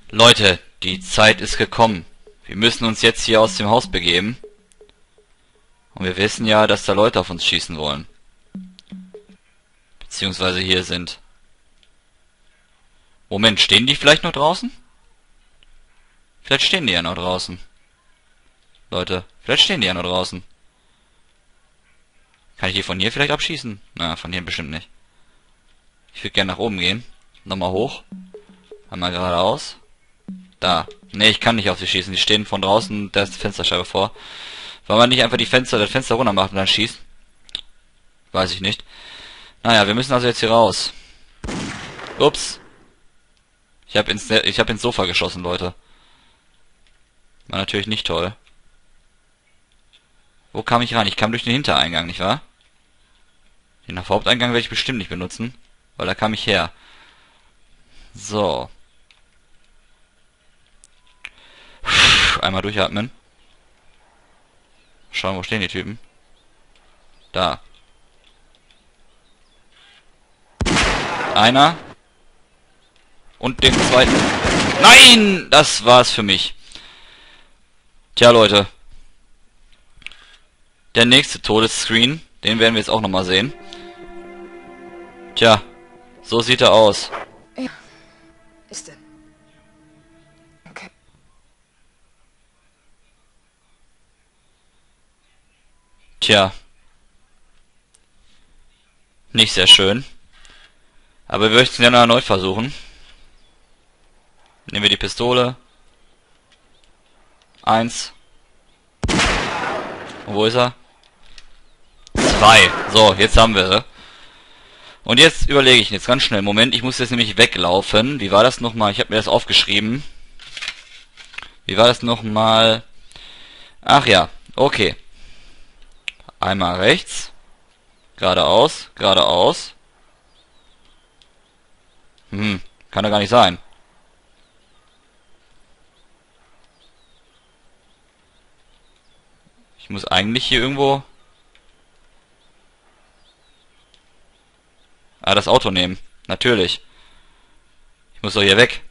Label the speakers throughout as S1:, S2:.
S1: Leute, die Zeit ist gekommen. Wir müssen uns jetzt hier aus dem Haus begeben. Und wir wissen ja, dass da Leute auf uns schießen wollen. Beziehungsweise hier sind. Moment, stehen die vielleicht noch draußen? Vielleicht stehen die ja noch draußen. Leute, vielleicht stehen die ja noch draußen. Kann ich die von hier vielleicht abschießen? Na, von hier bestimmt nicht. Ich würde gerne nach oben gehen. Nochmal hoch. Einmal geradeaus. Da. Ne, ich kann nicht auf sie schießen. Die stehen von draußen der Fensterscheibe vor. Weil man nicht einfach das Fenster runter macht und dann schießt. Weiß ich nicht. Naja, wir müssen also jetzt hier raus. Ups. Ich hab ins Sofa geschossen, Leute. War natürlich nicht toll. Wo kam ich rein? Ich kam durch den Hintereingang, nicht wahr? Den Haupteingang werde ich bestimmt nicht benutzen. Weil da kam ich her. So. Einmal durchatmen. Schauen, wo stehen die Typen. Da. Einer. Und den zweiten. Nein! Das war's für mich. Tja, Leute. Der nächste Todesscreen, den werden wir jetzt auch nochmal sehen. Tja, so sieht er aus.
S2: Ja, ist er. Okay.
S1: Tja. Nicht sehr schön. Aber wir möchten es ja noch erneut versuchen. Nehmen wir die Pistole. 1. Und wo ist er? 2. So, jetzt haben wir sie. Und jetzt überlege ich jetzt ganz schnell. Moment, ich muss jetzt nämlich weglaufen. Wie war das nochmal? Ich habe mir das aufgeschrieben. Wie war das nochmal? Ach ja, okay. Einmal rechts. Geradeaus, geradeaus. Kann doch gar nicht sein. Ich muss eigentlich hier irgendwo... das Auto nehmen. Natürlich. Ich muss doch hier weg.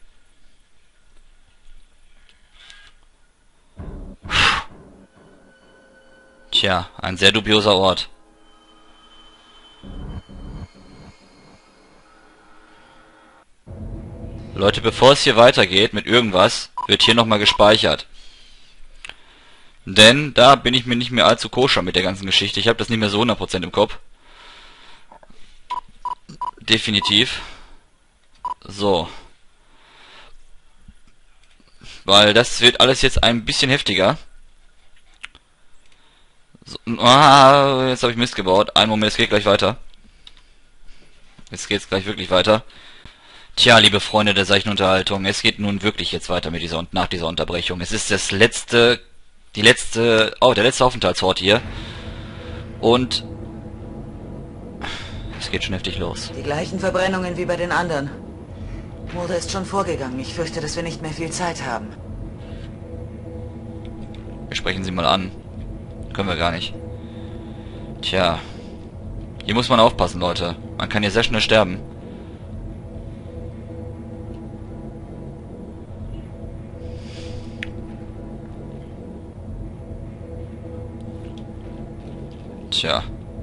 S1: Tja, ein sehr dubioser Ort. Leute, bevor es hier weitergeht mit irgendwas, wird hier nochmal gespeichert. Denn da bin ich mir nicht mehr allzu koscher mit der ganzen Geschichte. Ich habe das nicht mehr so 100% im Kopf. Definitiv. So. Weil das wird alles jetzt ein bisschen heftiger. So, jetzt habe ich Mist gebaut. Einen Moment, es geht gleich weiter. Jetzt geht's gleich wirklich weiter. Tja, liebe Freunde der seichten Unterhaltung, es geht nun wirklich jetzt weiter mit nach dieser Unterbrechung. Es ist der letzte Aufenthaltsort hier. Und es geht schon heftig los.
S3: Die gleichen Verbrennungen wie bei den anderen. Mulder ist schon vorgegangen. Ich fürchte, dass wir nicht mehr viel Zeit haben.
S1: Wir sprechen sie mal an. Können wir gar nicht. Tja. Hier muss man aufpassen, Leute. Man kann hier sehr schnell sterben. Tja.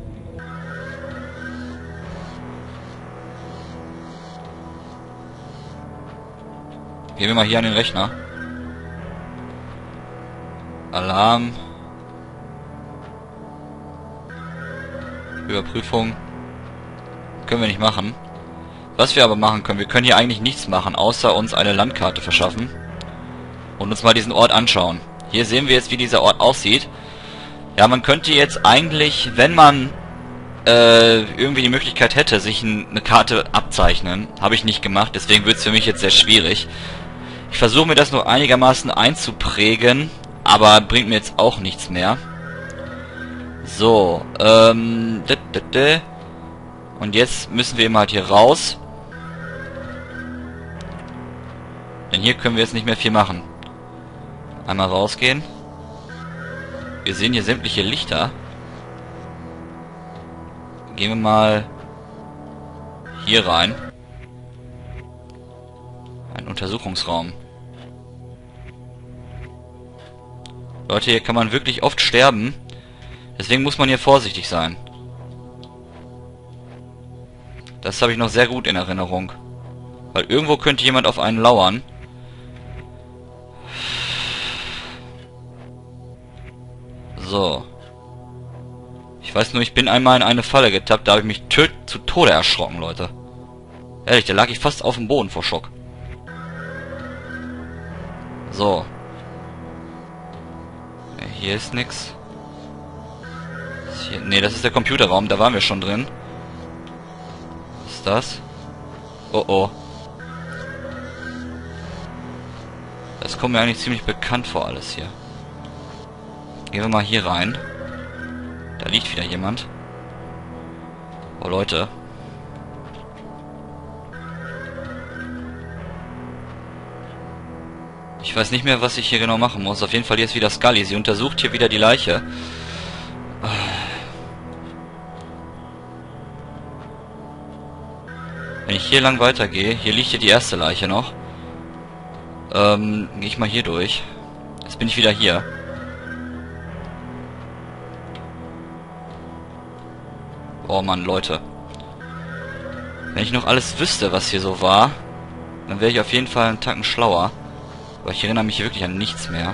S1: Gehen wir mal hier an den Rechner. Alarm. Überprüfung. Können wir nicht machen. Was wir aber machen können, wir können hier eigentlich nichts machen, außer uns eine Landkarte verschaffen. Und uns mal diesen Ort anschauen. Hier sehen wir jetzt, wie dieser Ort aussieht. Ja, man könnte jetzt eigentlich, wenn man irgendwie die Möglichkeit hätte, sich eine Karte abzeichnen. Habe ich nicht gemacht, deswegen wird es für mich jetzt sehr schwierig. Ich versuche mir das nur einigermaßen einzuprägen, aber bringt mir jetzt auch nichts mehr. So, und jetzt müssen wir eben halt hier raus. Denn hier können wir jetzt nicht mehr viel machen. Einmal rausgehen. Wir sehen hier sämtliche Lichter. Gehen wir mal hier rein. Ein Untersuchungsraum. Leute, hier kann man wirklich oft sterben. Deswegen muss man hier vorsichtig sein. Das habe ich noch sehr gut in Erinnerung. Weil irgendwo könnte jemand auf einen lauern. So. Ich weiß nur, ich bin einmal in eine Falle getappt, da habe ich mich zu Tode erschrocken, Leute. Ehrlich, da lag ich fast auf dem Boden vor Schock. So. Hier ist nix. Ne, das ist der Computerraum, da waren wir schon drin. Was ist das? Oh oh. Das kommt mir eigentlich ziemlich bekannt vor, alles hier. Gehen wir mal hier rein. Da liegt wieder jemand. Oh, Leute. Ich weiß nicht mehr, was ich hier genau machen muss. Auf jeden Fall hier ist wieder Scully. Sie untersucht hier wieder die Leiche. Wenn ich hier lang weitergehe, hier liegt ja die erste Leiche noch. Gehe ich mal hier durch. Jetzt bin ich wieder hier. Oh Mann, Leute. Wenn ich noch alles wüsste, was hier so war, dann wäre ich auf jeden Fall einen Tacken schlauer. Aber ich erinnere mich wirklich an nichts mehr.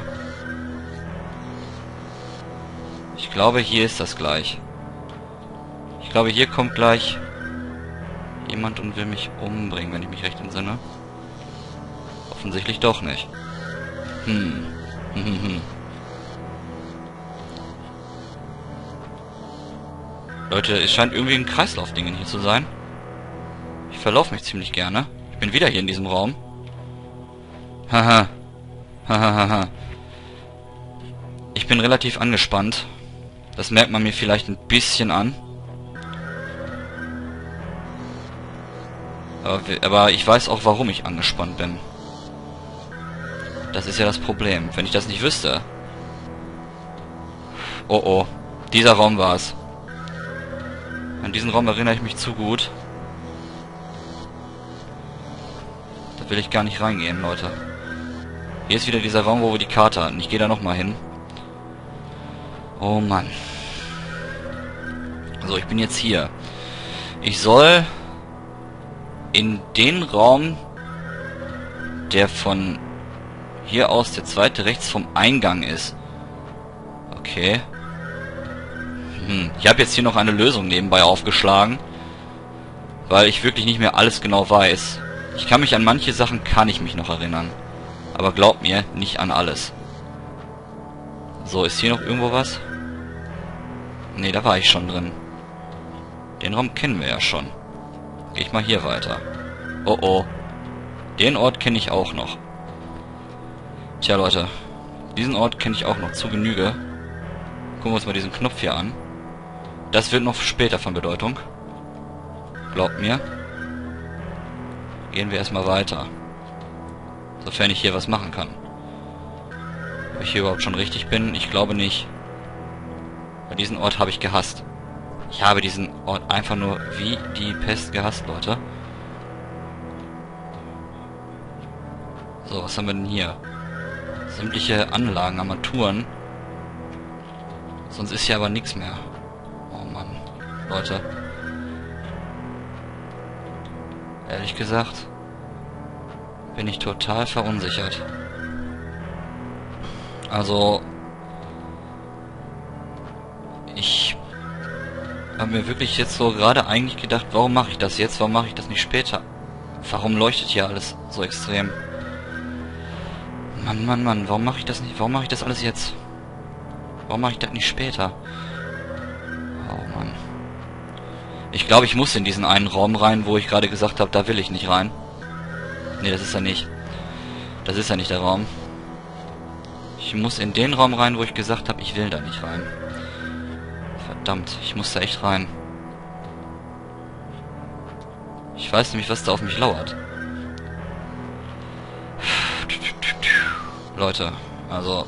S1: Ich glaube, hier ist das gleich. Ich glaube, hier kommt gleich jemand und will mich umbringen, wenn ich mich recht entsinne. Offensichtlich doch nicht. Leute, es scheint irgendwie ein Kreislaufding hier zu sein. Ich verlaufe mich ziemlich gerne. Ich bin wieder hier in diesem Raum. Haha. Hahaha. Ich bin relativ angespannt. Das merkt man mir vielleicht ein bisschen an. Aber ich weiß auch, warum ich angespannt bin. Das ist ja das Problem. Wenn ich das nicht wüsste. Oh oh. Dieser Raum war es. An diesen Raum erinnere ich mich zu gut. Da will ich gar nicht reingehen, Leute. Hier ist wieder dieser Raum, wo wir die Karte hatten. Ich gehe da nochmal hin. Oh Mann. So, ich bin jetzt hier. Ich soll in den Raum, der von hier aus der zweite rechts vom Eingang ist. Okay. Ich habe jetzt hier noch eine Lösung nebenbei aufgeschlagen, weil ich wirklich nicht mehr alles genau weiß. Ich kann mich an manche Sachen noch erinnern. Aber glaubt mir, nicht an alles. So, ist hier noch irgendwo was? Ne, da war ich schon drin. Den Raum kennen wir ja schon. Gehe ich mal hier weiter. Oh oh. Den Ort kenne ich auch noch. Tja, Leute. Diesen Ort kenne ich auch noch zu Genüge. Gucken wir uns mal diesen Knopf hier an. Das wird noch später von Bedeutung. Glaubt mir. Gehen wir erstmal weiter. Sofern ich hier was machen kann. Ob ich hier überhaupt schon richtig bin? Ich glaube nicht. Bei diesem Ort habe ich gehasst. Ich habe diesen Ort einfach nur wie die Pest gehasst, Leute. So, was haben wir denn hier? Sämtliche Anlagen, Armaturen. Sonst ist hier aber nichts mehr. Oh Mann, Leute. Ehrlich gesagt bin ich total verunsichert. Also ich habe mir wirklich jetzt so gerade eigentlich gedacht, warum mache ich das jetzt? Warum mache ich das nicht später? Warum leuchtet hier alles so extrem? Mann, Mann, Mann, warum mache ich das nicht? Warum mache ich das alles jetzt? Warum mache ich das nicht später? Oh Mann. Ich glaube, ich muss in diesen einen Raum rein, wo ich gerade gesagt habe, da will ich nicht rein. Ne, das ist er nicht. Das ist ja nicht der Raum. Ich muss in den Raum rein, wo ich gesagt habe, ich will da nicht rein. Verdammt, ich muss da echt rein. Ich weiß nämlich, was da auf mich lauert. Leute, also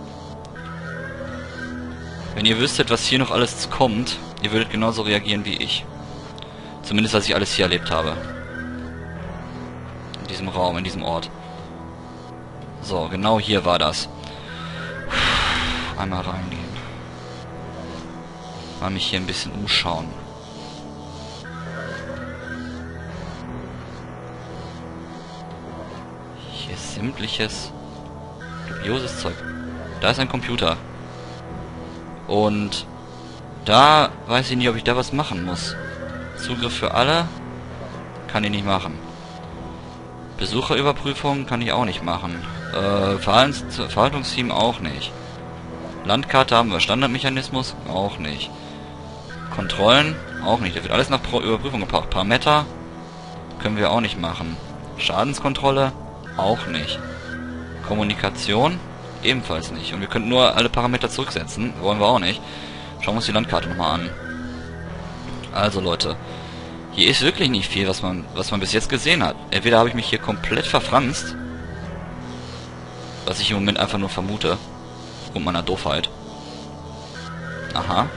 S1: wenn ihr wüsstet, was hier noch alles kommt, ihr würdet genauso reagieren wie ich. Zumindest, was ich alles hier erlebt habe. In diesem Raum, in diesem Ort. So, genau hier war das. Einmal reingehen. Mal mich hier ein bisschen umschauen. Hier ist sämtliches dubioses Zeug. Da ist ein Computer. Und da weiß ich nicht, ob ich da was machen muss. Zugriff für alle kann ich nicht machen. Besucherüberprüfung kann ich auch nicht machen. Verwaltungsteam auch nicht. Landkarte haben wir. Standardmechanismus auch nicht. Kontrollen auch nicht. Da wird alles nach Überprüfung gebraucht. Parameter können wir auch nicht machen. Schadenskontrolle auch nicht. Kommunikation ebenfalls nicht. Und wir könnten nur alle Parameter zurücksetzen. Wollen wir auch nicht. Schauen wir uns die Landkarte nochmal an. Also Leute, hier ist wirklich nicht viel, was man bis jetzt gesehen hat. Entweder habe ich mich hier komplett verfranst, was ich im Moment einfach nur vermute, aufgrund meiner Doofheit. Aha.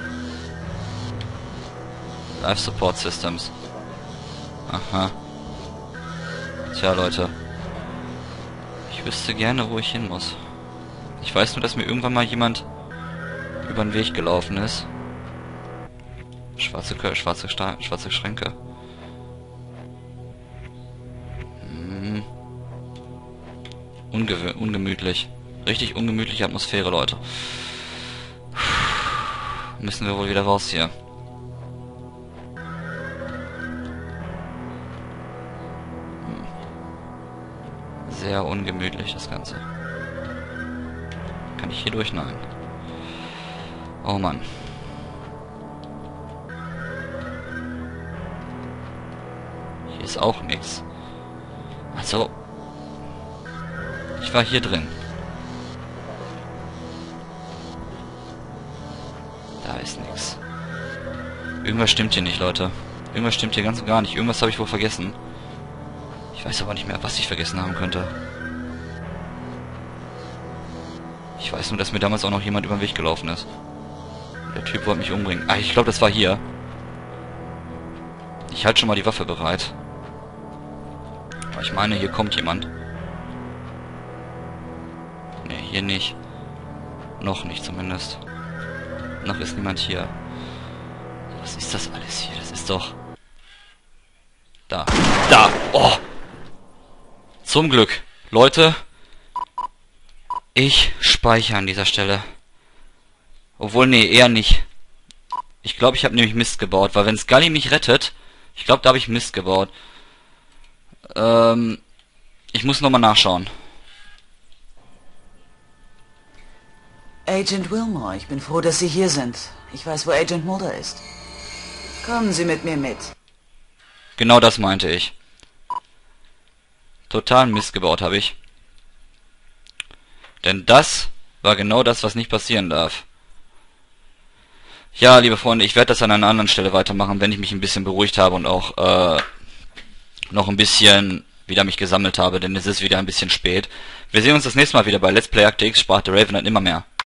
S1: Life Support Systems. Aha. Tja, Leute. Ich wüsste gerne, wo ich hin muss. Ich weiß nur, dass mir irgendwann mal jemand über den Weg gelaufen ist. Schwarze Schränke. Ungemütlich. Richtig ungemütliche Atmosphäre, Leute. Müssen wir wohl wieder raus hier. Sehr ungemütlich, das Ganze. Kann ich hier durch? Nein. Oh Mann. Hier ist auch nichts. Also, ich war hier drin. Da ist nichts. Irgendwas stimmt hier nicht, Leute. Irgendwas stimmt hier ganz und gar nicht. Irgendwas habe ich wohl vergessen. Ich weiß aber nicht mehr, was ich vergessen haben könnte. Ich weiß nur, dass mir damals auch noch jemand über den Weg gelaufen ist. Der Typ wollte mich umbringen. Ah, ich glaube, das war hier. Ich halte schon mal die Waffe bereit. Aber ich meine, hier kommt jemand. Ne, hier nicht. Noch nicht zumindest. Noch ist niemand hier. Was ist das alles hier? Das ist doch... Da. Da! Oh! Zum Glück. Leute, ich speichere an dieser Stelle. Obwohl, nee, eher nicht. Ich glaube, ich habe nämlich Mist gebaut, weil wenn Scully mich rettet, ich glaube, da habe ich Mist gebaut. Ich muss nochmal nachschauen.
S3: Agent Wilmore, ich bin froh, dass Sie hier sind. Ich weiß, wo Agent Mulder ist. Kommen Sie mit mir mit.
S1: Genau das meinte ich. Total Mist gebaut habe ich. Denn das war genau das, was nicht passieren darf. Ja, liebe Freunde, ich werde das an einer anderen Stelle weitermachen, wenn ich mich ein bisschen beruhigt habe und auch noch ein bisschen wieder mich gesammelt habe, denn es ist wieder ein bisschen spät. Wir sehen uns das nächste Mal wieder bei Let's Play Akte X, sprach der Raven dann immer mehr.